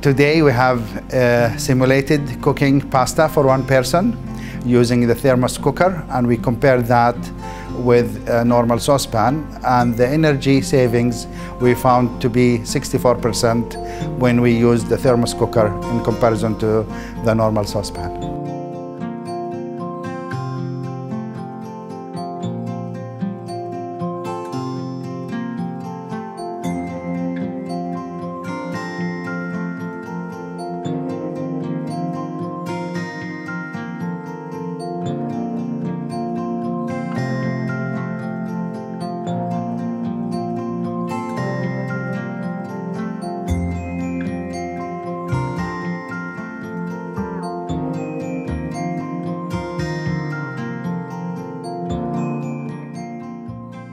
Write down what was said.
Today we have simulated cooking pasta for one person using the thermos cooker, and we compare that with a normal saucepan, and the energy savings we found to be 64% when we used the thermos cooker in comparison to the normal saucepan.